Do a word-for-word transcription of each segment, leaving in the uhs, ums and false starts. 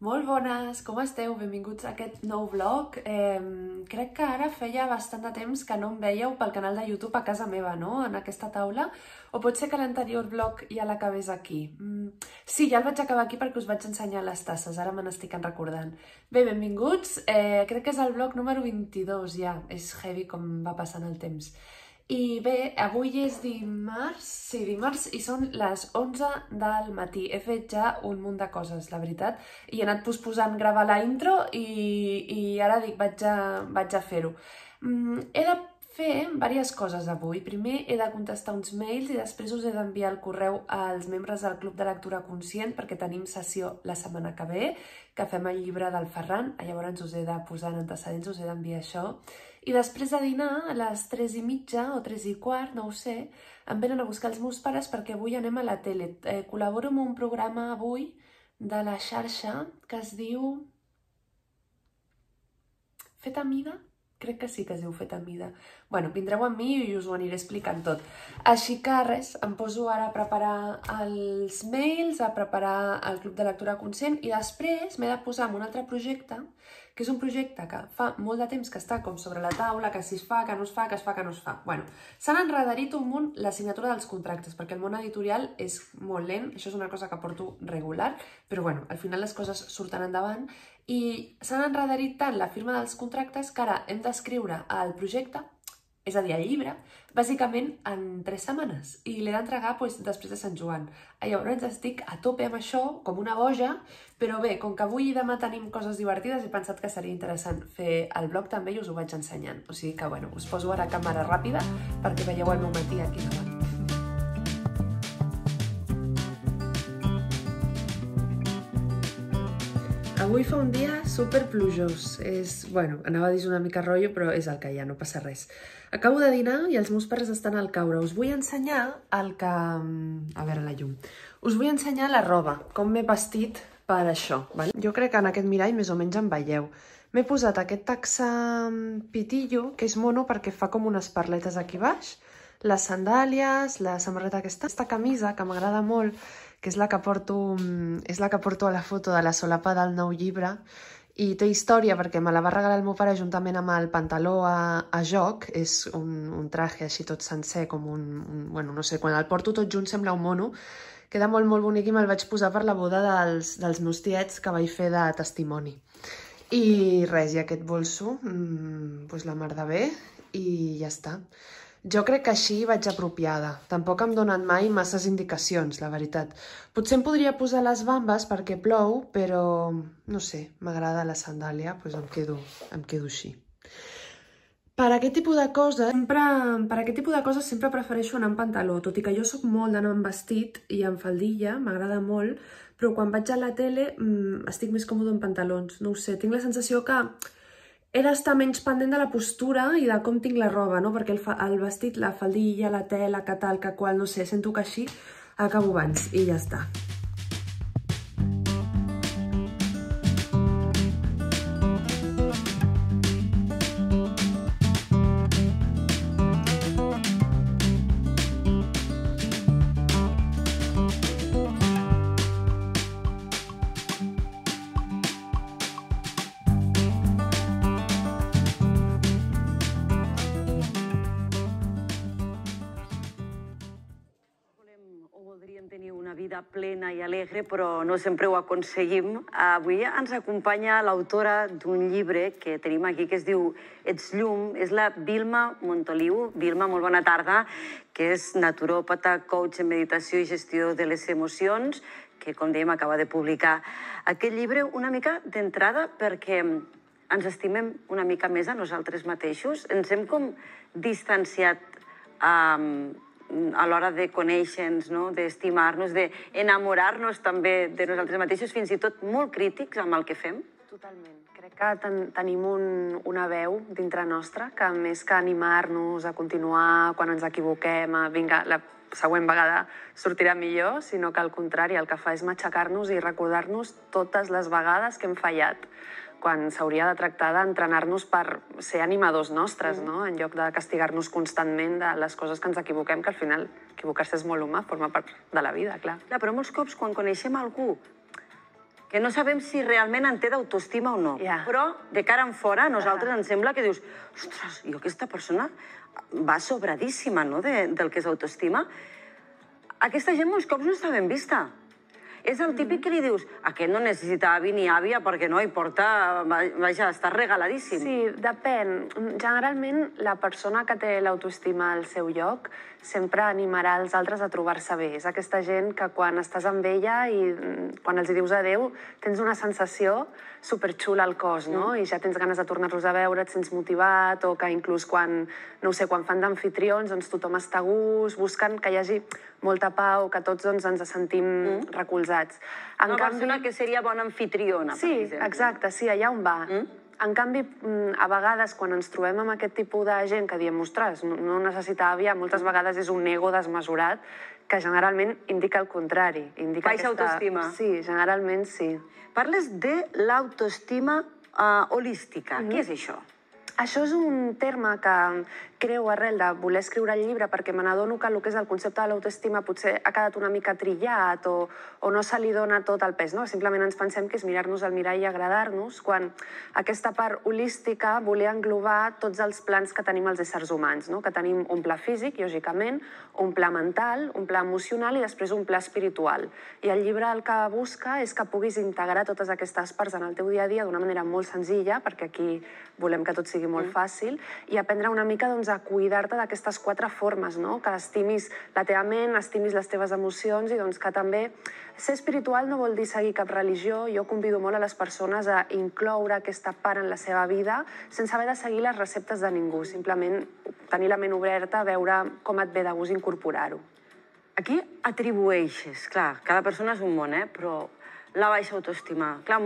Molt bones, com esteu? Benvinguts a aquest nou vlog. Eh, crec que ara feia bastant de temps que no em veieu pel canal de YouTube a casa meva, no? En aquesta taula. O pot ser que l'anterior vlog ja l'acabés aquí. Mm, sí, ja el vaig acabar aquí perquè us vaig ensenyar les tasses, ara me n'estic recordant. Bé, benvinguts. Eh, crec que és el vlog número vint-i-dos ja. És heavy com va passant el temps. I bé, avui és dimarts, sí, dimarts, i són les onze del matí. He fet ja un munt de coses, la veritat, i he anat posposant gravar la intro i, i ara dic, vaig a, vaig a fer-ho. Mm, he de fer diverses coses avui. Primer he de contestar uns mails i després us he d'enviar el correu als membres del Club de Lectura Conscient perquè tenim sessió la setmana que ve, que fem el llibre del Ferran, llavors us he de posar en antecedents, us he d'enviar això. I després de dinar, a les tres i mitja o tres i quart, no ho sé, em venen a buscar els meus pares perquè avui anem a la tele. Eh, col·laboro amb un programa avui de la xarxa que es diu Fet a mida? Crec que sí que es diu Fet a mida. Bueno, vindreu amb mi i us ho aniré explicant tot. Així que res, em poso ara a preparar els mails, a preparar el Club de Lectura Conscient i després m'he de posar en un altre projecte, que és un projecte que fa molt de temps que està com sobre la taula, que si es fa, que no es fa, que es fa, que no es fa. Bueno, s'han enredarit un munt la signatura dels contractes, perquè el món editorial és molt lent, això és una cosa que porto regular, però bueno, al final les coses surten endavant i s'han enredarit tant la firma dels contractes que ara hem d'escriure el projecte, és a dir, el llibre, bàsicament en tres setmanes i l'he d'entregar doncs, després de Sant Joan. Llavors estic a tope amb això, com una boja, però bé, com que avui i demà tenim coses divertides, he pensat que seria interessant fer el vlog també i us ho vaig ensenyant. O sigui que, bueno, us poso ara càmera ràpida perquè veieu el meu matí aquí davant. Avui fa un dia super plujós. És, bueno, anava a dir una mica rotllo, però és el que hi ha, no passa res. Acabo de dinar i els meus pares estan al caure. Us vull ensenyar el que... A veure la llum. Us vull ensenyar la roba, com m'he vestit per això. Vale? Jo crec que en aquest mirall més o menys em veieu. M'he posat aquest taxa pitillo, que és mono perquè fa com unes perletes aquí baix, les sandàlies, la samarreta aquesta, aquesta camisa que m'agrada molt, que és la que porto, és la que porto a la foto de la solapa del nou llibre, i té història perquè me la va regalar el meu pare juntament amb el pantaló a, a joc, és un, un traje així tot sencer, com un, un... Bueno, no sé, quan el porto tot junt sembla un mono, queda molt molt bonic i me'l vaig posar per la boda dels, dels meus tiets que vaig fer de testimoni. I res, i aquest bolso, mmm, doncs la mar de bé, i ja està. Jo crec que així vaig apropiada. Tampoc em donen mai masses indicacions, la veritat. Potser em podria posar les bambes perquè plou, però no sé, m'agrada la sandàlia, doncs em quedo, em quedo així. Per aquest tipus de coses, sempre, per aquest tipus de coses sempre prefereixo anar en pantaló, tot i que jo soc molt d'anar en vestit i en faldilla, m'agrada molt, però quan vaig a la tele mmm, estic més còmode en pantalons. No ho sé, tinc la sensació que he d'estar menys pendent de la postura i de com tinc la roba, no? Perquè el, el vestit, la faldilla, la tela, que tal, que qual, no sé, sento que així acabo abans i ja està. Plena i alegre, però no sempre ho aconseguim. Avui ens acompanya l'autora d'un llibre que tenim aquí que es diu Ets llum, és la Vilma Montoliu. Vilma, molt bona tarda, que és naturòpata, coach en meditació i gestió de les emocions, que, com dèiem, acaba de publicar aquest llibre una mica d'entrada perquè ens estimem una mica més a nosaltres mateixos. Ens hem com distanciat eh, a l'hora de conèixer-nos, no? D'estimar-nos, d'enamorar-nos també de nosaltres mateixos, fins i tot molt crítics amb el que fem. Totalment. Crec que ten tenim un, una veu dintre nostra que més que animar-nos a continuar quan ens equivoquem, a vinga, la següent vegada sortirà millor, sinó que al contrari, el que fa és matxacar-nos i recordar-nos totes les vegades que hem fallat, quan s'hauria de tractar d'entrenar-nos per ser animadors nostres, no? En lloc de castigar-nos constantment de les coses que ens equivoquem, que al final equivocar-se és molt humà, forma part de la vida, clar. Clar, però molts cops quan coneixem algú que no sabem si realment en té d'autoestima o no. Però, de cara en fora, a nosaltres ens sembla que dius, ostres, jo aquesta persona va sobradíssima del que és autoestima. Aquesta gent molts cops no està ben vista. És el típic que li dius, aquest no necessita avi ni àvia perquè no, i porta, vaja, està regaladíssim. Sí, depèn. Generalment, la persona que té l'autoestima al seu lloc sempre animarà els altres a trobar-se bé. És aquesta gent que quan estàs amb ella i quan els dius adeu tens una sensació superxula al cos, no? I ja tens ganes de tornar-los a veure, et sents motivat, o que inclús quan, no ho sé, quan fan d'anfitrions, doncs tothom està a gust, busquen que hi hagi molta pau, que tots ens sentim recolzats. Una persona que seria bona anfitriona, per exemple. Sí, exacte, sí, allà on va. En canvi, a vegades, quan ens trobem amb aquest tipus de gent que diem, ostres, no necessita àvia, moltes vegades és un ego desmesurat que generalment indica el contrari. Baixa autoestima. Sí, generalment sí. Parles de l'autoestima holística. Què és això? Això és un terme que creo arrel de voler escriure el llibre perquè me n'adono que el que és el concepte de l'autoestima potser ha quedat una mica trillat o no se li dona tot el pes. Simplement ens pensem que és mirar-nos al mirall i agradar-nos, quan aquesta part holística volia englobar tots els plans que tenim els éssers humans, que tenim un pla físic, lògicament, un pla mental, un pla emocional i després un pla espiritual. I el llibre el que busca és que puguis integrar totes aquestes parts en el teu dia a dia d'una manera molt senzilla, perquè aquí volem que tot sigui molt fàcil, i aprendre una mica a cuidar-te d'aquestes quatre formes, que estimis la teva ment, estimis les teves emocions i que també ser espiritual no vol dir seguir cap religió. Jo convido molt a les persones a incloure aquesta part en la seva vida sense haver de seguir les receptes de ningú, simplement tenir la ment oberta, veure com et ve de gust incorporar-ho. Aquí atribueixes, clar, cada persona és un món, però la baixa autoestima, clar,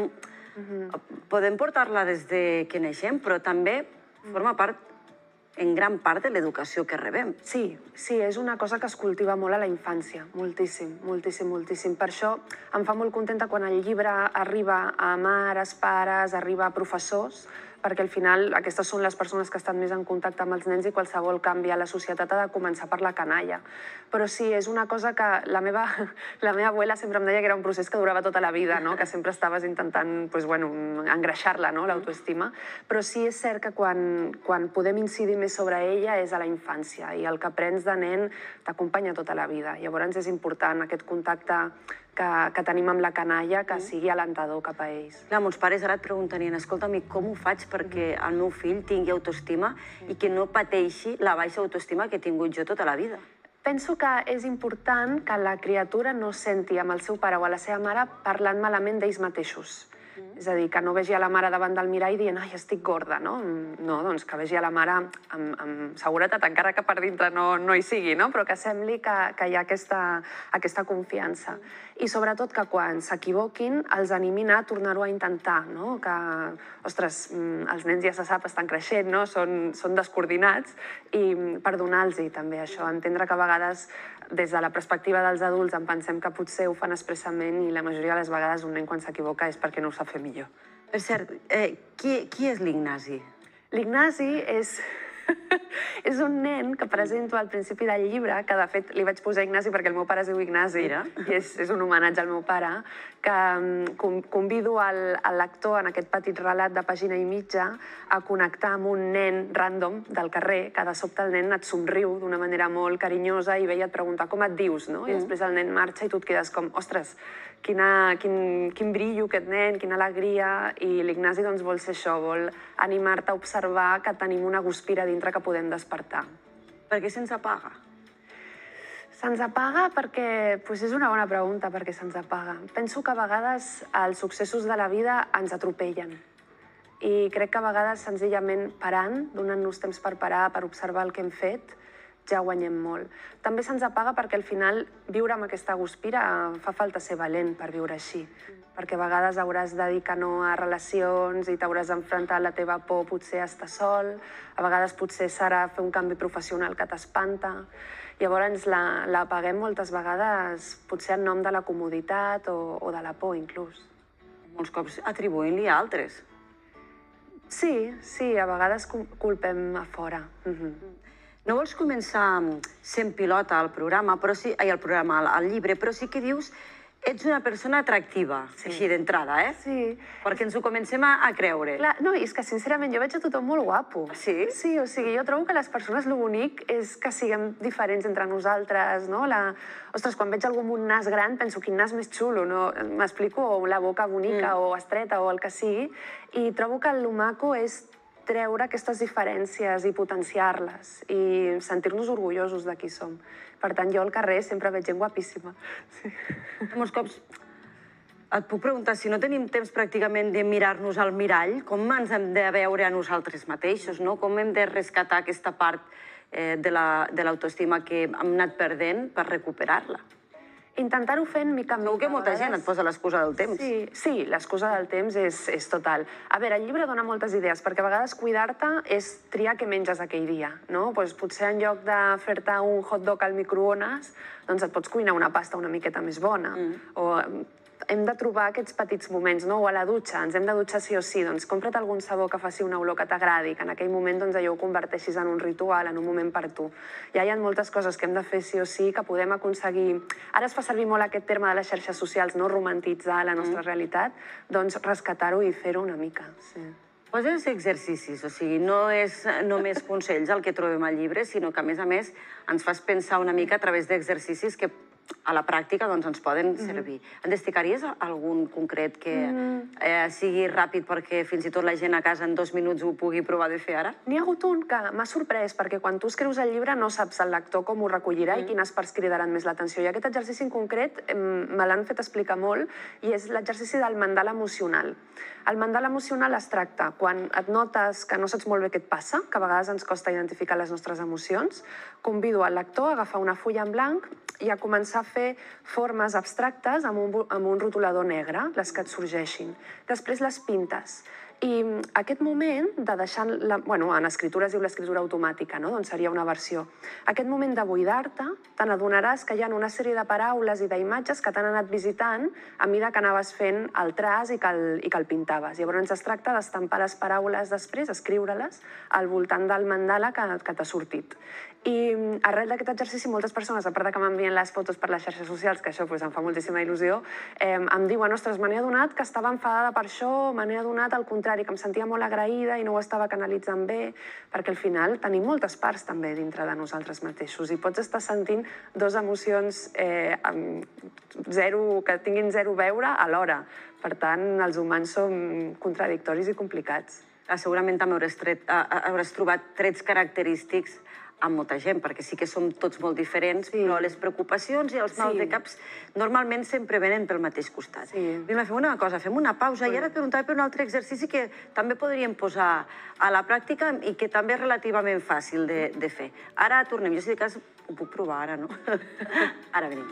podem portar-la des que neixem, però també forma part en gran part de l'educació que rebem. Sí, sí, és una cosa que es cultiva molt a la infància, moltíssim, moltíssim, moltíssim. Per això em fa molt contenta quan el llibre arriba a mares, pares, arriba a professors, perquè al final aquestes són les persones que estan més en contacte amb els nens i qualsevol canvi a la societat ha de començar per la canalla. Però sí, és una cosa que la meva abuela sempre em deia que era un procés que durava tota la vida, que sempre estaves intentant engreixar-la, l'autoestima. Però sí és cert que quan podem incidir més sobre ella és a la infància i el que aprens de nen t'acompanya tota la vida. Llavors és important aquest contacte que tenim amb la canalla, que sigui alentador cap a ells. Clar, molts pares ara et preguntarien, escolta'm, com ho faig perquè el meu fill tingui autoestima i que no pateixi la baixa autoestima que he tingut jo tota la vida? Penso que és important que la criatura no senti amb el seu pare o a la seva mare parlant malament d'ells mateixos. És a dir, que no vegi a la mare davant del mirall dient ai, estic gorda, no? No, doncs que vegi a la mare amb seguretat, encara que per dintre no hi sigui, però que sembli que hi ha aquesta confiança. I sobretot que quan s'equivoquin els animin a tornar-ho a intentar, que, ostres, els nens ja se sap, estan creixent, són descoordinats, i perdonar-los també això, entendre que a vegades des de la perspectiva dels adults en pensem que potser ho fan expressament i la majoria de les vegades un nen quan s'equivoca és perquè no ho sap fer millor. Per cert, qui és l'Ignasi? L'Ignasi és... és un nen que presento al principi del llibre, que de fet li vaig posar Ignasi perquè el meu pare es diu Ignasi, i és un homenatge al meu pare, que convido el lector en aquest petit relat de pàgina i mitja a connectar amb un nen random del carrer, que de sobte el nen et somriu d'una manera molt carinyosa i ve i et pregunta com et dius, no? I després el nen marxa i tu et quedes com, ostres, quin brillo aquest nen, quina alegria, i l'Ignasi doncs vol ser això, vol animar-te a observar que tenim una guspira dintre que podem despertar. Per què se'ns apaga? Se'ns apaga perquè... és una bona pregunta, per què se'ns apaga. Penso que a vegades els successos de la vida ens atropellen. I crec que a vegades, senzillament, parant, donant-nos temps per parar, per observar el que hem fet, ja guanyem molt. També se'ns apaga perquè al final viure amb aquesta guspira fa falta ser valent per viure així. Perquè a vegades hauràs de dir que no a relacions i t'hauràs d'enfrontar a la teva por potser a estar sol, a vegades potser serà fer un canvi professional que t'espanta. Llavors l'apaguem moltes vegades potser en nom de la comoditat o de la por inclús. Molts cops atribuint-li a altres. Sí, sí, a vegades culpem a fora. No vols començar sent pilota al programa, al programa, al llibre, però sí que dius ets una persona atractiva, així d'entrada, eh? Sí. Perquè ens ho comencem a creure. Clar, no, i és que sincerament jo veig a tothom molt guapo. Sí? Sí, o sigui, jo trobo que les persones lo bonic és que siguem diferents entre nosaltres, no? La... Ostres, quan veig algú amb un nas gran penso quin nas més xulo, no? M'explico? O la boca bonica mm. o estreta o el que sigui. I trobo que el maco és treure aquestes diferències i potenciar-les i sentir-nos orgullosos de qui som. Per tant, jo al carrer sempre veig gent guapíssima. Sí. Molts cops et puc preguntar, si no tenim temps pràcticament de mirar-nos al mirall, com ens hem de veure a nosaltres mateixos, no? Com hem de rescatar aquesta part eh, de l'autoestima que hem anat perdent per recuperar-la? Intentar-ho fent mica en mica. Segur que molta gent et posa l'excusa del temps. Sí, sí, l'excusa del temps és, és total. A veure, el llibre dona moltes idees, perquè a vegades cuidar-te és triar què menges aquell dia, no? Pues potser en lloc de fer-te un hot dog al microones, doncs et pots cuinar una pasta una miqueta més bona. Mm. O hem de trobar aquests petits moments, no? O a la dutxa, ens hem de dutxar sí o sí, doncs compra't algun sabó que faci una olor que t'agradi, que en aquell moment doncs, allò ho converteixis en un ritual, en un moment per tu. Ja hi ha moltes coses que hem de fer sí o sí, que podem aconseguir... Ara es fa servir molt aquest terme de les xarxes socials, no? Romantitzar la nostra mm. realitat, doncs rescatar-ho i fer-ho una mica. Sí. Poses exercicis, o sigui, no és només consells el que trobem al llibre, sinó que, a més a més, ens fas pensar una mica a través d'exercicis que a la pràctica doncs, ens poden servir. Mm-hmm. En destacaries algun concret que mm. eh, sigui ràpid perquè fins i tot la gent a casa en dos minuts ho pugui provar de fer ara? N'hi ha hagut un que m'ha sorprès, perquè quan tu escrius el llibre no saps el lector com ho recollirà mm. i quines parts cridaran més l'atenció. I aquest exercici en concret eh, me l'han fet explicar molt i és l'exercici del mandala emocional. El mandala emocional es tracta quan et notes que no saps molt bé què et passa, que a vegades ens costa identificar les nostres emocions, convido al lector a agafar una fulla en blanc i a començar a fer formes abstractes amb un, amb un rotulador negre, les que et sorgeixin. Després les pintes. I aquest moment de deixar... La, bueno, en escritura es diu l'escriptura automàtica, no? Doncs seria una versió. Aquest moment de buidar-te, te n'adonaràs que hi ha una sèrie de paraules i d'imatges que t'han anat visitant a mesura que anaves fent el traç i que el, i que el pintaves. Llavors es tracta d'estampar les paraules després, escriure-les al voltant del mandala que, que t'ha sortit. I arrel d'aquest exercici, moltes persones, a part que m'envien les fotos per les xarxes socials, que això pues, em fa moltíssima il·lusió, eh, em diuen, ostres, me n'he adonat que estava enfadada per això, me n'he adonat al contrari, que em sentia molt agraïda i no ho estava canalitzant bé, perquè al final tenim moltes parts també dintre de nosaltres mateixos i pots estar sentint dues emocions eh, zero, que tinguin zero a veure alhora. Per tant, els humans som contradictoris i complicats. Segurament també hauràs, tret, hauràs trobat trets característics amb molta gent, perquè sí que som tots molt diferents, sí. Però les preocupacions i els mals sí. de caps normalment sempre venen pel mateix costat. Sí. Vilma, fem una cosa, fem una pausa sí. I ara et preguntava per un altre exercici que també podríem posar a la pràctica i que també és relativament fàcil de, de fer. Ara tornem, jo si de cas ho puc provar ara, no? Ara venim.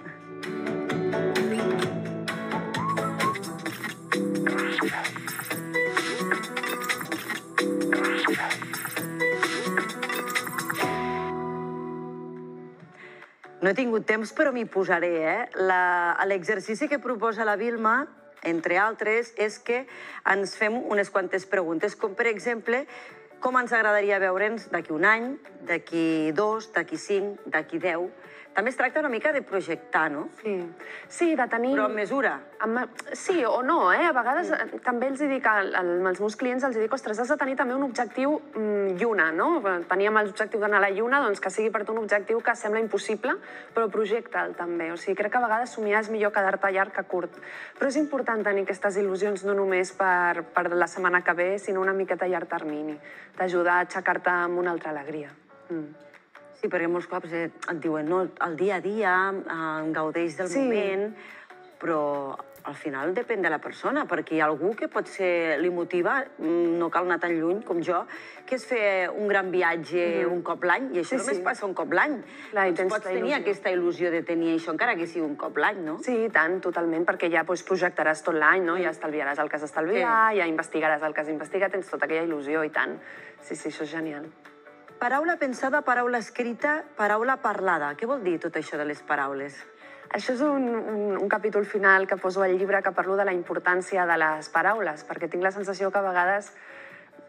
No he tingut temps, però m'hi posaré. Eh? L'exercici que proposa la Vilma, entre altres, és que ens fem unes quantes preguntes, com per exemple, com ens agradaria veure'ns d'aquí un any, d'aquí dos, d'aquí cinc, d'aquí deu. També es tracta una mica de projectar, no? Sí, sí, de tenir... Però amb mesura. Sí o no, eh? A vegades també els dic, als meus clients els dic, ostres, has de tenir també un objectiu lluna, no? Teníem l'objectiu d'anar a la lluna, doncs que sigui per tu un objectiu que sembla impossible, però projecta'l també. O sigui, crec que a vegades somiar és millor quedar-te llarg que curt. Però és important tenir aquestes il·lusions no només per, per la setmana que ve, sinó una miqueta a llarg termini. T'ajudar a aixecar-te amb una altra alegria. Mm. Sí, perquè molts cops et diuen, no, el dia a dia, em gaudeix del sí. moment, però al final depèn de la persona, perquè hi ha algú que potser li motiva, no cal anar tan lluny com jo, que és fer un gran viatge mm. un cop l'any, i això sí, només sí. passa un cop l'any. Doncs pots tenir il·lusió. Aquesta il·lusió de tenir això, encara que sigui un cop l'any, no? Sí, tant, totalment, perquè ja pues, projectaràs tot l'any, no? Ja estalviaràs el que has d'estalviar, sí. ja investigaràs el que has d'investigar, tens tota aquella il·lusió, i tant. Sí, sí, això és genial. Paraula pensada, paraula escrita, paraula parlada. Què vol dir tot això de les paraules? Això és un, un, un capítol final que poso al llibre que parlo de la importància de les paraules, perquè tinc la sensació que a vegades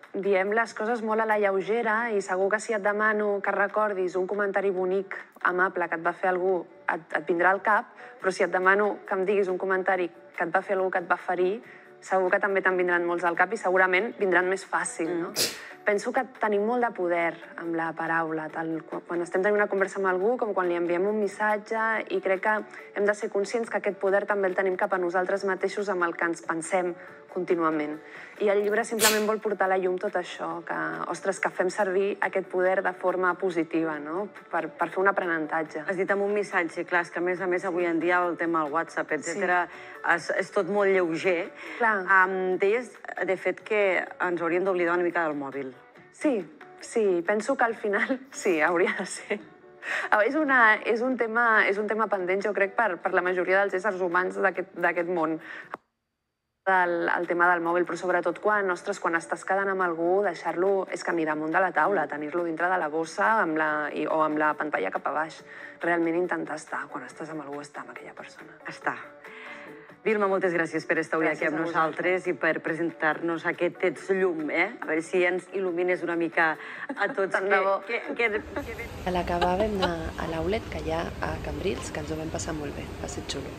diem les coses molt a la lleugera i segur que si et demano que recordis un comentari bonic, amable, que et va fer algú, et, et vindrà al cap, però si et demano que em diguis un comentari que et va fer algú que et va ferir, segur que també te'n vindran molts al cap i segurament vindran més fàcil, no? Penso que tenim molt de poder amb la paraula, tal, quan estem tenint una conversa amb algú, com quan li enviem un missatge, i crec que hem de ser conscients que aquest poder també el tenim cap a nosaltres mateixos amb el que ens pensem contínuament. I el llibre simplement vol portar a la llum tot això, que, ostres, que fem servir aquest poder de forma positiva, no? Per, per fer un aprenentatge. Has dit amb un missatge, clar, és que a més a més avui en dia el tema del WhatsApp, etcètera, és, és tot molt lleuger. Clar. Um, deies, de fet, que ens hauríem d'oblidar una mica del mòbil. Sí, sí, penso que al final sí, hauria de ser. És, una, és, un tema, és un tema pendent, jo crec, per, per la majoria dels éssers humans d'aquest món. El, el tema del mòbil, però sobretot quan, ostres, quan estàs quedant amb algú, deixar-lo, és que ni damunt de la taula, tenir-lo dintre de la bossa amb la, i, o amb la pantalla cap a baix. Realment intentar estar, quan estàs amb algú, estar amb aquella persona. Estar. Vilma, moltes gràcies per estar avui aquí amb nosaltres i per presentar-nos aquest Ets Llum, eh? A veure si ens il·lumines una mica a tots. Tant de bo. Que, que, que... A l'acabar vam anar a l'Aulet que hi ha a Cambrils, que ens ho vam passar molt bé, va ser xulo.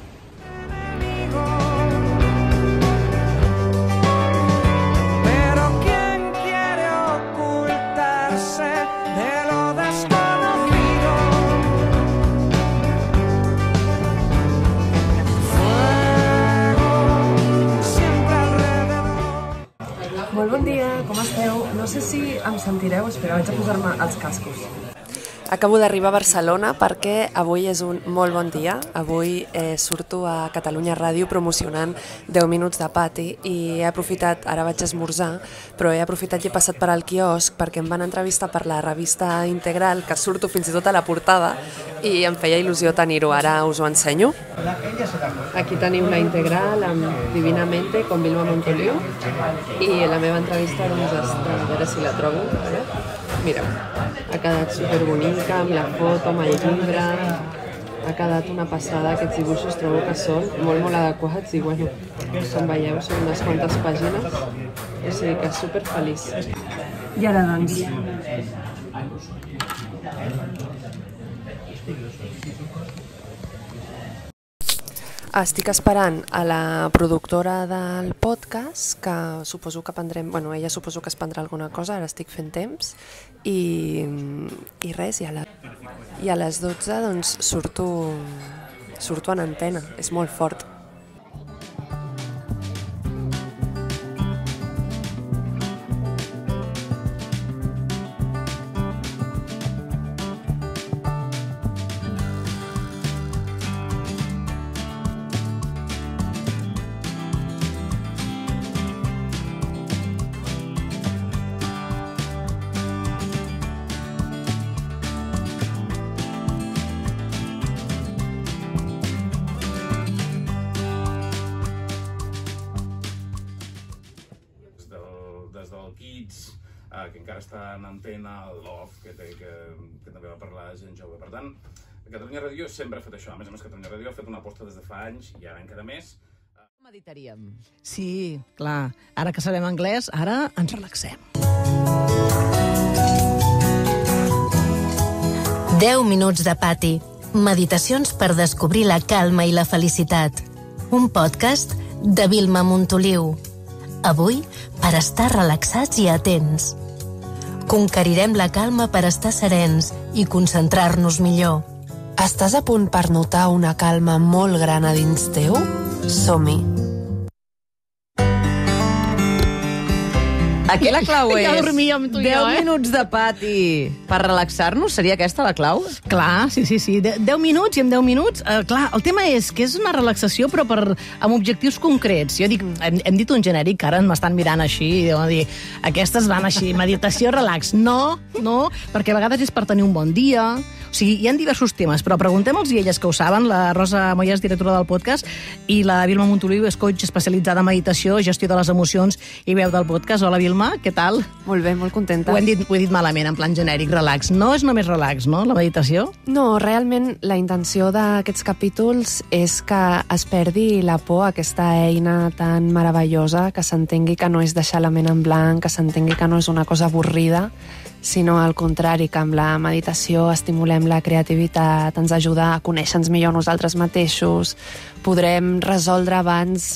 Molt bon dia, com esteu? No sé si em sentireu, espera, vaig a posar-me els cascos. Acabo d'arribar a Barcelona perquè avui és un molt bon dia. Avui eh, surto a Catalunya Ràdio promocionant deu minuts de pati i he aprofitat, ara vaig esmorzar, però he aprofitat i he passat per al quiosc perquè em van entrevistar per la revista Integral, que surto fins i tot a la portada, i em feia il·lusió tenir-ho. Ara us ho ensenyo. Aquí teniu la Integral amb Divinamente, con Vilma Montoliu, i la meva entrevista doncs està, a veure si la trobo. Mireu, ha quedat superbonica, amb la foto, amb el llibre, ha quedat una passada. Aquests dibuixos trobo que són molt, molt adequats i, bueno, com veieu, són unes quantes pàgines, o sigui que superfeliç. I ara, doncs, estic esperant a la productora del podcast, que suposo que prendrem, bueno, ella suposo que es prendrà alguna cosa, ara estic fent temps, i, i res, i a, la, i a les dotze doncs surto, surto en antena, és molt fort. Des del Kids, eh, que encara està en antena, el Love, que, té, que, que també va parlar de gent jove. Per tant, Catalunya Ràdio sempre ha fet això. A més a més, Catalunya Ràdio ha fet una aposta des de fa anys i ara encara més. Meditaríem. Sí, clar. Ara que sabem anglès, ara ens relaxem. deu minuts de pati. Meditacions per descobrir la calma i la felicitat. Un podcast de Vilma Montoliu. Avui, per estar relaxats i atents. Conquerirem la calma per estar serens i concentrar-nos millor. Estàs a punt per notar una calma molt gran a dins teu? Som-hi! Aquí la clau és Ja dormíem tu i deu jo, eh? minuts de pati per relaxar-nos. Seria aquesta la clau? Clar, sí, sí, sí. De- deu minuts i en deu minuts... Eh, clar, el tema és que és una relaxació, però per, amb objectius concrets. Jo dic, hem, hem dit un genèric, que ara m'estan mirant així, i deuen dir, aquestes van així, meditació, relax. No, no, perquè a vegades és per tenir un bon dia. O sigui, hi ha diversos temes, però preguntem-los i elles que ho saben. La Rosa Moya és directora del podcast i la Vilma Montoliu és coach especialitzada en meditació, gestió de les emocions i veu del podcast. Hola, Vilma. Vilma, què tal? Molt bé, molt contenta. Ho, hem dit, ho he dit malament, en plan genèric, relax. No és només relax, no, la meditació? No, realment la intenció d'aquests capítols és que es perdi la por a aquesta eina tan meravellosa, que s'entengui que no és deixar la ment en blanc, que s'entengui que no és una cosa avorrida, sinó al contrari, que amb la meditació estimulem la creativitat, ens ajuda a conèixer-nos millor nosaltres mateixos, podrem resoldre abans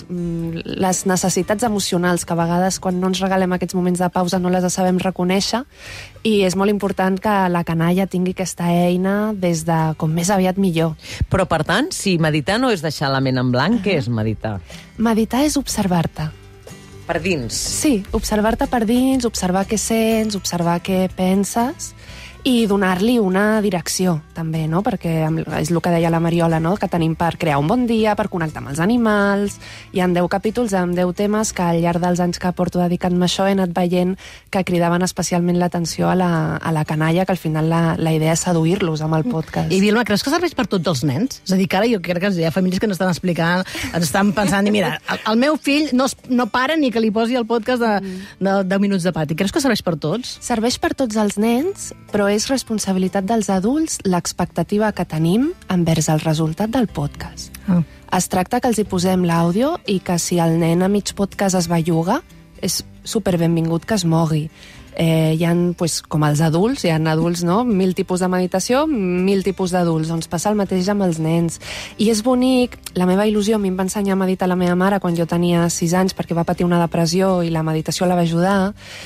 les necessitats emocionals, que a vegades quan no ens regalem aquests moments de pausa no les sabem reconèixer, i és molt important que la canalla tingui aquesta eina des de com més aviat millor. Però, per tant, si meditar no és deixar la ment en blanc, uh-huh. què és meditar? Meditar és observar-te. Per dins? Sí, observar-te per dins, observar què sents, observar què penses i donar-li una direcció, també, no? Perquè és el que deia la Mariola, no? Que tenim per crear un bon dia, per connectar amb els animals. Hi ha deu capítols amb deu temes que al llarg dels anys que porto dedicant-me a això he anat veient que cridaven especialment l'atenció a la, a la canalla, que al final la, la idea és seduir-los amb el podcast. I Vilma, creus que serveix per tots els nens? És a dir, que ara jo crec que hi ha famílies que ens estan explicant, ens estan pensant, i mira, el, el meu fill no, es, no para ni que li posi el podcast de, de deu minuts de pati. Creus que serveix per tots? Serveix per tots els nens, però és responsabilitat dels adults l'expectativa que tenim envers el resultat del podcast. Ah. Es tracta que els hi posem l'àudio i que si el nen a mig podcast es belluga, és super benvingut que es mogui. Eh, hi ha, pues, com els adults, hi ha adults, no? Mil tipus de meditació, mil tipus d'adults. Doncs passa el mateix amb els nens. I és bonic, la meva il·lusió, a mi em va ensenyar a meditar la meva mare quan jo tenia sis anys perquè va patir una depressió i la meditació la va ajudar,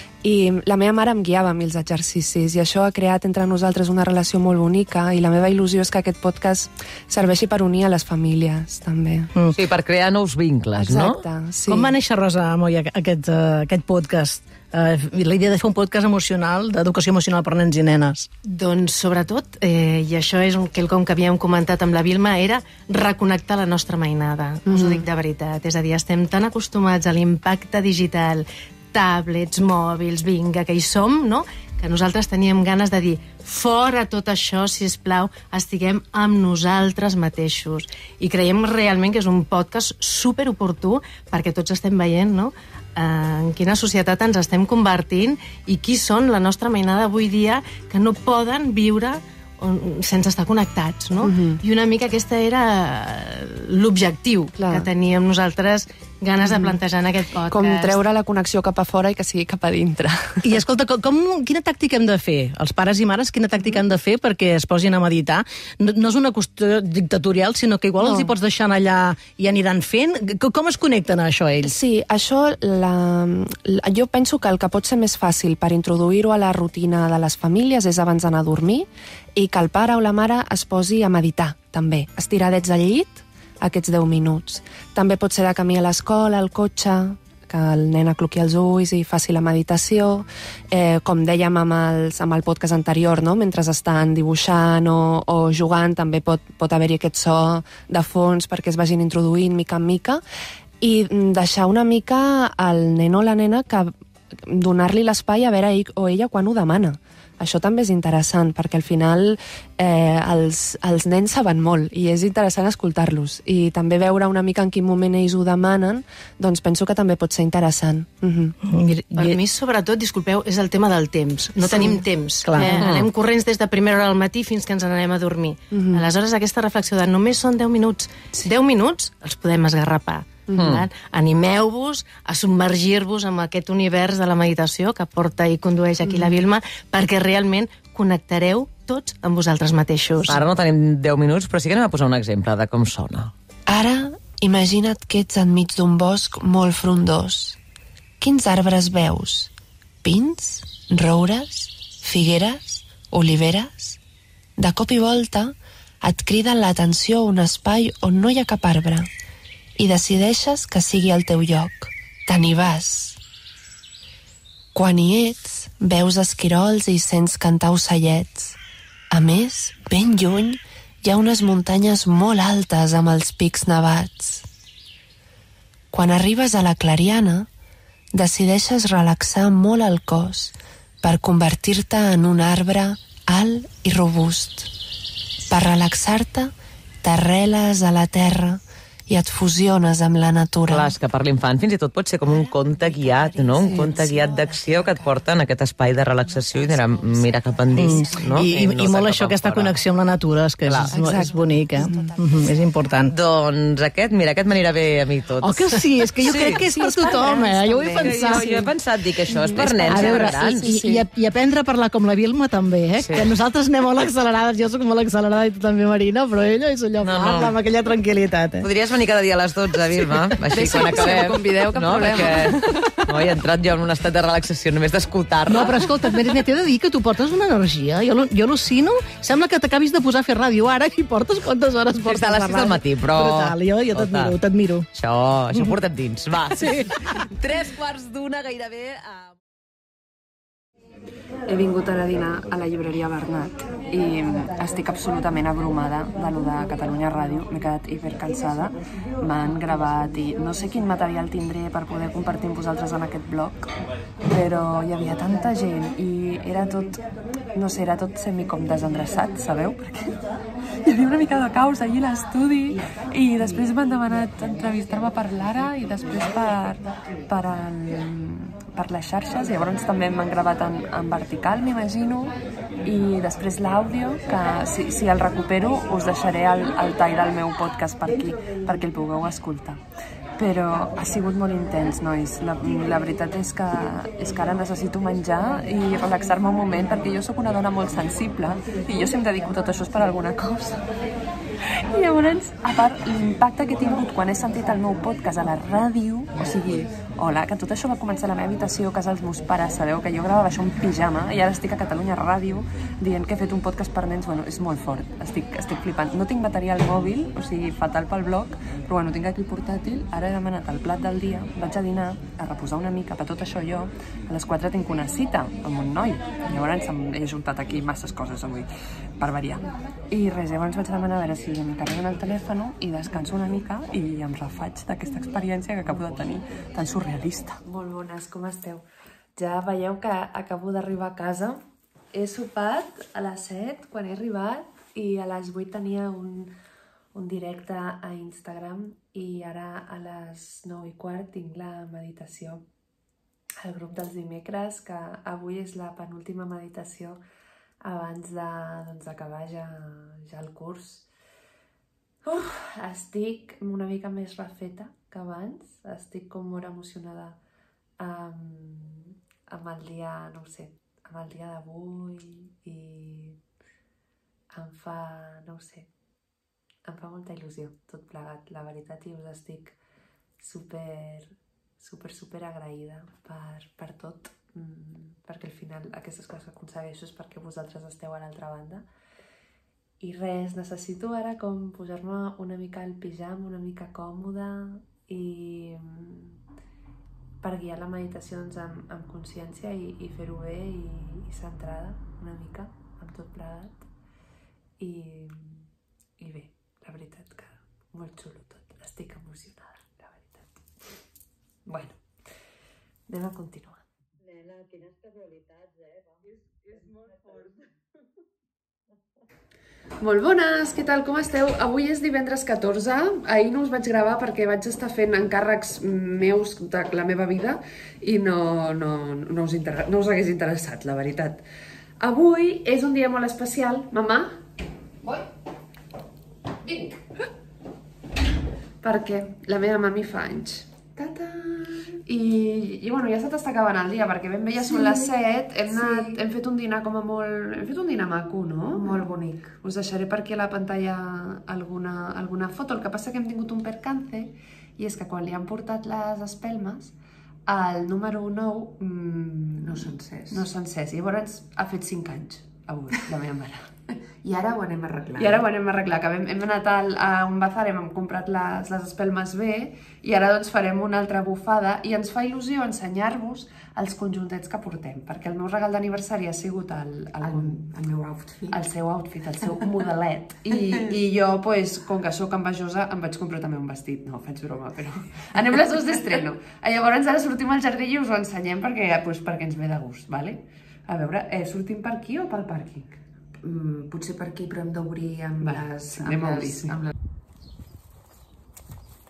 i la meva mare em guiava amb els exercicis i això ha creat entre nosaltres una relació molt bonica i la meva il·lusió és que aquest podcast serveixi per unir a les famílies, també. Mm. Sí, per crear nous vincles, Exacte, no? sí. Com va néixer, Rosa Moya, aquest, uh, aquest podcast? Uh, la idea de fer un podcast emocional, d'educació emocional per nens i nenes. Doncs, sobretot, eh, i això és un quelcom que havíem comentat amb la Vilma, era reconnectar la nostra mainada. Mm. Us ho dic de veritat. És a dir, estem tan acostumats a l'impacte digital, tablets, mòbils, vinga, que hi som, no?, que nosaltres teníem ganes de dir fora tot això, sisplau, estiguem amb nosaltres mateixos. I creiem realment que és un podcast superoportú perquè tots estem veient, no?, en quina societat ens estem convertint i qui són la nostra mainada avui dia que no poden viure sense estar connectats, no? Uh-huh. I una mica aquesta era l'objectiu Clar. que teníem nosaltres ganes de plantejar en aquest podcast. Com treure la connexió cap a fora i que sigui cap a dintre. I escolta, com, com, quina tàctica hem de fer? Els pares i mares, quina tàctica han de fer perquè es posin a meditar? No, no és una qüestió dictatorial, sinó que igual no. els hi pots deixar allà i aniran fent. Com es connecten a això ells? Sí, això, la, la, jo penso que el que pot ser més fàcil per introduir-ho a la rutina de les famílies és abans d'anar a dormir i que el pare o la mare es posi a meditar, també. Estiradets al llit, aquests deu minuts. També pot ser de camí a l'escola, al cotxe, que el nen acluqui els ulls i faci la meditació. Eh, com dèiem amb, els, amb el podcast anterior, no? Mentre estan dibuixant o, o jugant, també pot, pot haver-hi aquest so de fons perquè es vagin introduint mica en mica. I deixar una mica al nen o la nena que donar-li l'espai a veure ell o ella quan ho demana. Això també és interessant, perquè al final eh, els, els nens saben molt i és interessant escoltar-los. I també veure una mica en quin moment ells ho demanen, doncs penso que també pot ser interessant. Uh-huh. Per mi, sobretot, disculpeu, és el tema del temps. No sí. tenim temps. Clar. Eh, anem corrents des de primera hora al matí fins que ens n'anem a dormir. Uh-huh. Aleshores, aquesta reflexió de només són deu minuts. Sí. deu minuts els podem esgarrapar. Mm. Animeu-vos a submergir-vos en aquest univers de la meditació que porta i condueix aquí mm. la Vilma, perquè realment connectareu tots amb vosaltres mateixos. Ara no tenim deu minuts, però sí que anem a posar un exemple de com sona. Ara, imagina't que ets enmig d'un bosc molt frondós. Quins arbres veus? Pins? Roures? Figueres? Oliveres? De cop i volta et criden l'atenció a un espai on no hi ha cap arbre i decideixes que sigui el teu lloc. Te n'hi vas. Quan hi ets, veus esquirols i sents cantar ocellets. A més, ben lluny, hi ha unes muntanyes molt altes amb els pics nevats. Quan arribes a la clariana, decideixes relaxar molt el cos per convertir-te en un arbre alt i robust. Per relaxar-te, t'arreles a la terra i et fusiones amb la natura. Clar, és que per l'infant fins i tot pot ser com un conte guiat, no? Un conte guiat d'acció que et porta en aquest espai de relaxació i de mirar cap endins, no? I, i, i molt això, aquesta connexió amb la natura, és que és, és bonic, eh? Mm-hmm, és important. Doncs aquest, mira, aquest m'anirà bé a mi tots. Oh, que sí, és que jo crec que és per tothom, eh? Jo ho he pensat. Jo he pensat, dic, això és per nens i per grans. I, i, I aprendre a parlar com la Vilma també, eh? Que nosaltres anem molt accelerades, jo soc molt accelerada i tu també, Marina, però ella és allò parla amb aquella tranquil·litat, eh? Podries venir cada dia a les dotze, Vilma, així quan acabem. Si em convideu, cap problema. No, he entrat jo en un estat de relaxació només d'escoltar-la. No, però escolta, Marina, t'he de dir que tu portes una energia. Jo, jo al·lucino, sembla que t'acabis de posar a fer ràdio ara i portes quantes hores portes a les sis del matí, però... Brutal, jo, jo t'admiro, t'admiro. Això, això porta't dins, va. Sí. Tres quarts d'una gairebé a... He vingut ara a dinar a la llibreria Bernat i estic absolutament abrumada de lo de Catalunya Ràdio. M'he quedat hipercansada, m'han gravat i no sé quin material tindré per poder compartir amb vosaltres en aquest blog, però hi havia tanta gent i era tot, no sé, era tot semicom desendreçat, sabeu? Perquè hi havia una mica de caos allí a l'estudi i després m'han demanat entrevistar-me per l'Ara i després per, per, el, per les xarxes, llavors també m'han gravat en, en vertical, m'imagino, i després l'àudio, que si, si el recupero us deixaré el, el tall del meu podcast per aquí, perquè el pugueu escoltar. Però ha sigut molt intens, nois. La, la veritat és que, és que ara necessito menjar i relaxar-me un moment, perquè jo sóc una dona molt sensible i jo si em dedico tot això és per alguna cosa. I llavors, a part, l'impacte que he tingut quan he sentit el meu podcast a la ràdio, o sigui, hola, que tot això va començar a la meva habitació a casa dels meus pares, sabeu que jo gravava això en pijama i ara estic a Catalunya Ràdio dient que he fet un podcast per nens, bueno, és molt fort, estic, estic flipant. No tinc material mòbil, o sigui, fatal pel blog, però bueno, tinc aquí el portàtil, ara he demanat el plat del dia, vaig a dinar, a reposar una mica, per tot això jo, a les quatre tinc una cita amb un noi, llavors he juntat aquí masses coses avui, per variar. I res, llavors vaig demanar a veure si em carreguen el telèfon i descanso una mica i em refaig d'aquesta experiència que acabo de tenir tan surrealista. Molt bones, com esteu? Ja veieu que acabo d'arribar a casa. He sopat a les set quan he arribat i a les vuit tenia un, un directe a Instagram i ara a les nou i quart tinc la meditació al grup dels dimecres, que avui és la penúltima meditació abans d'acabar doncs, ja, ja el curs. Uf, estic una mica més refeta que abans, estic com molt emocionada amb, amb el dia, no ho sé, amb el dia d'avui i em fa, no ho sé, em fa molta il·lusió tot plegat, la veritat, i us estic super, super, super agraïda per, per tot, perquè al final aquestes coses que aconsegueixo és perquè vosaltres esteu a l'altra banda. I res, necessito ara com posar-me una mica al pijama, una mica còmoda i per guiar la meditació doncs, amb, amb consciència i, i fer-ho bé i, i centrada una mica amb tot plegat. I, i bé, la veritat que molt xulo tot, estic emocionada, la veritat. Bueno, anem a continuar. Nena, quines casualitats, eh? És, és molt fort. Molt bones, què tal, com esteu? Avui és divendres catorze, ahir no us vaig gravar perquè vaig estar fent encàrrecs meus de la meva vida i no, no, no, us, inter... no us hagués interessat, la veritat. Avui és un dia molt especial. Mamà? Vull? Vinc. Perquè la meva mami fa anys. Ta-ta! I, i bueno, ja se t'està acabant el dia, perquè ben bé ja són les set, hem, anat, hem fet un dinar com a molt... Hem fet un dinar maco, no? Molt bonic. Us deixaré per aquí a la pantalla alguna, alguna foto. El que passa que hem tingut un percance, i és que quan li han portat les espelmes, el número nou... Mmm, no són ses. No són ses. I llavors ha fet cinc anys, avui, la meva mare. I ara ho anem a arreglar. I ara ho anem a arreglar, que hem, hem anat al, a un bazar, hem comprat les, les espelmes bé i ara doncs farem una altra bufada i ens fa il·lusió ensenyar-vos els conjuntets que portem, perquè el meu regal d'aniversari ha sigut el, el, el, el meu outfit. El seu outfit, el seu modelet. I, i jo, pues, com que sóc envejosa, em vaig comprar també un vestit. No, faig broma, però... Anem les dues d'estreno. Llavors ara sortim al jardí i us ho ensenyem perquè, pues, perquè ens ve de gust, vale? A veure, eh, sortim per aquí o pel pàrquing? Mm, potser per aquí, però hem d'obrir amb Va, les... anem a obrir, sí. Amb les...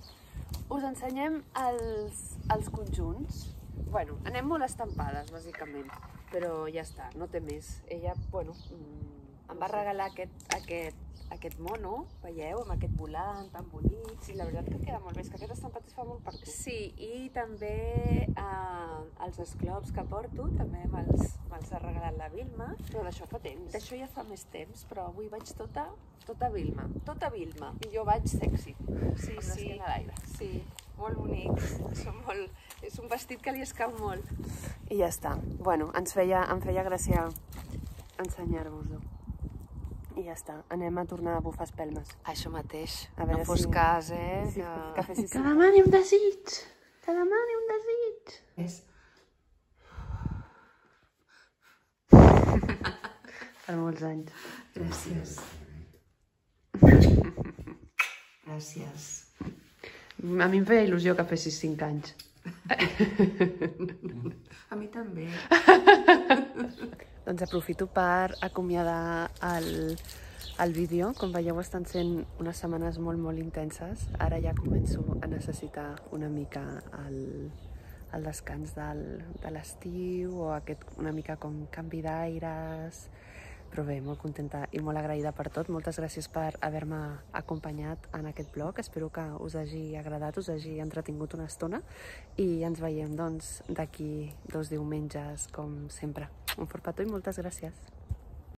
us ensenyem els, els conjunts. Bueno, anem molt estampades, bàsicament, però ja està, no té més. Ella, bueno, em va regalar aquest, aquest, aquest mono, veieu, amb aquest volant tan bonic, i la veritat que queda molt bé, és que aquest estampat es fa molt per tu. Sí, i també eh, els esclops que porto, també me'ls me'ls ha regalat la Vilma. Però d'això fa temps. D'això ja fa més temps, però avui vaig tota, tota Vilma, tota Vilma. I jo vaig sexy, sí, amb l'esquena a l'aire. Sí, molt bonics, són molt... és un vestit que li escau molt. I ja està. Bueno, ens feia, em feia gràcia ensenyar-vos-ho. I ja està, anem a tornar a bufar espelmes. Això mateix, no fos cas, eh? Que demani un desig, que demani un desig. És... per molts anys. Gràcies. Gràcies. A mi em feia il·lusió que fessis cinc anys. A mi també. Doncs aprofito per acomiadar el, el vídeo. Com veieu, estan sent unes setmanes molt, molt intenses. Ara ja començo a necessitar una mica el, el descans del, de l'estiu o aquest, una mica com canvi d'aires. Però bé, molt contenta i molt agraïda per tot. Moltes gràcies per haver-me acompanyat en aquest vlog. Espero que us hagi agradat, us hagi entretingut una estona i ens veiem doncs d'aquí dos diumenges, com sempre. Un fort petó i moltes gràcies.